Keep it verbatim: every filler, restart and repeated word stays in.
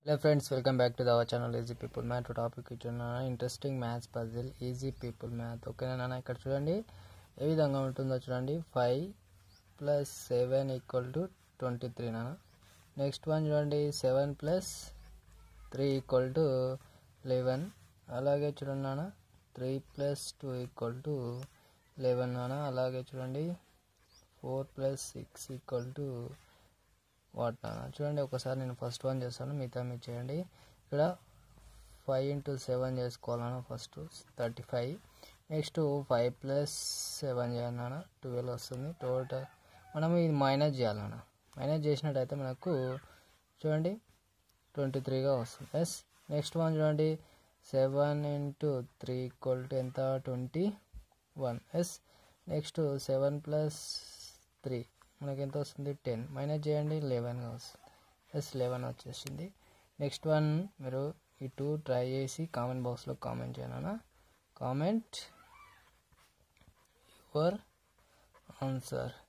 Hello friends, welcome back to our channel Easy People Math. Topic ఇచ్చిన interesting maths puzzle easy people math. ఓకేనా నాన్న, ఇక్కడ చూడండి ఏ విధంగా ఉంటుందో చూడండి. Five plus seven equal to twenty three నాన్న. నెక్స్ట్ వన్ చూడండి, seven plus three equal to eleven. అలాగే చూడండి నాన్న, three plus two equal to eleven నాన్న. అలాగే చూడండి, four plus six equal to what నాన్న. చూడండి ఒకసారి నేను ఫస్ట్ వన్ చేస్తాను, మిగతా మీరు చేయండి. ఇక్కడ ఫైవ్ ఇంటూ సెవెన్ చేసుకోవాలన్న, first thirty five. Next five plus seven చేయాలన్న, ట్వెల్వ్ వస్తుంది. టోటల్ మనం ఇది మైనస్ చేయాలన్న. మైనస్ చేసినట్టయితే మనకు చూడండి ట్వంటీ త్రీగా వస్తుంది. ఎస్. నెక్స్ట్ వన్ చూడండి, seven into three equal to ఎంత, twenty one. Yes. Next seven plus three మనకి ఎంత వస్తుంది, టెన్. మైనస్ చేయండి, లెవెన్గా వస్తుంది. ఎస్, లెవెన్ వచ్చేసింది. నెక్స్ట్ వన్ మీరు ఈ టూ ట్రై చేసి కామెంట్ బాక్స్లో కామెంట్ చేయాలన్నా. Comment your answer.